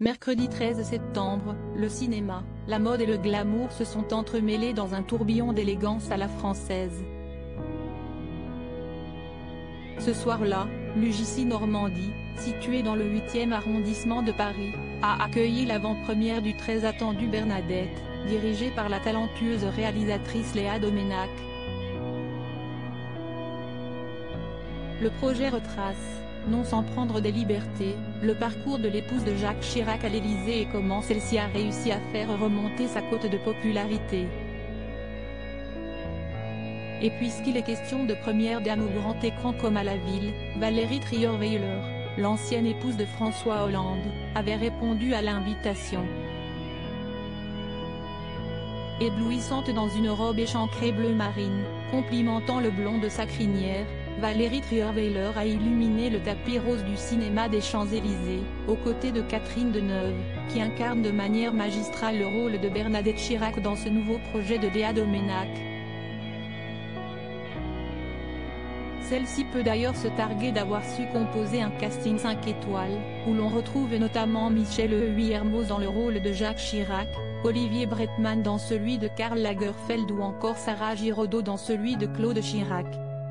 Mercredi 13 septembre, le cinéma, la mode et le glamour se sont entremêlés dans un tourbillon d'élégance à la française. Ce soir-là, l'UJC Normandie, située dans le 8e arrondissement de Paris, a accueilli l'avant-première du très attendu Bernadette, dirigée par la talentueuse réalisatrice Léa Doménac. Le projet retrace, non sans prendre des libertés, le parcours de l'épouse de Jacques Chirac à l'Élysée et comment celle-ci a réussi à faire remonter sa cote de popularité. Et puisqu'il est question de première dame au grand écran comme à la ville, Valérie Trierweiler, l'ancienne épouse de François Hollande, avait répondu à l'invitation. Éblouissante dans une robe échancrée bleu marine, complimentant le blond de sa crinière, Valérie Trierweiler a illuminé le tapis rose du cinéma des Champs-Élysées, aux côtés de Catherine Deneuve, qui incarne de manière magistrale le rôle de Bernadette Chirac dans ce nouveau projet de Léa Doménac. Celle-ci peut d'ailleurs se targuer d'avoir su composer un casting 5 étoiles, où l'on retrouve notamment Michel Heuilly-Hermos dans le rôle de Jacques Chirac, Olivier Bretman dans celui de Karl Lagerfeld ou encore Sarah Giraudot dans celui de Claude Chirac.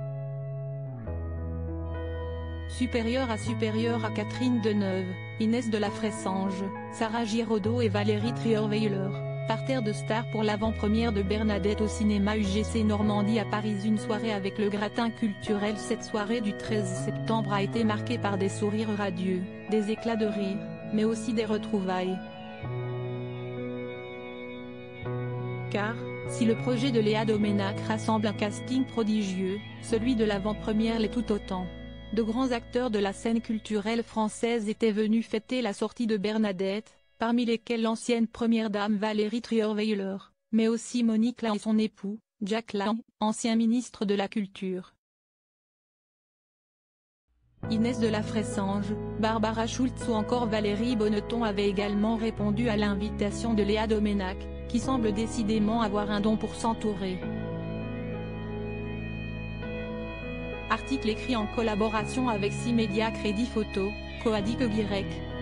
Supérieure à Catherine Deneuve, Inès de la Fressange, Sarah Giraudot et Valérie Trierweiler, parterre de stars pour l'avant-première de Bernadette au cinéma UJC Normandie à Paris. Une soirée avec le gratin culturel. Cette soirée du 13 septembre a été marquée par des sourires radieux, des éclats de rire, mais aussi des retrouvailles. Car, si le projet de Léa Doménac rassemble un casting prodigieux, celui de l'avant-première l'est tout autant. De grands acteurs de la scène culturelle française étaient venus fêter la sortie de Bernadette, parmi lesquels l'ancienne première dame Valérie Trierweiler, mais aussi Monique Lahan et son époux, Jack Lahan, ancien ministre de la Culture. Inès de la Fressange, Barbara Schultz ou encore Valérie Bonneton avaient également répondu à l'invitation de Léa Doménac, qui semble décidément avoir un don pour s'entourer. Article écrit en collaboration avec 6 médias Crédit Photo, Coadic Guirec.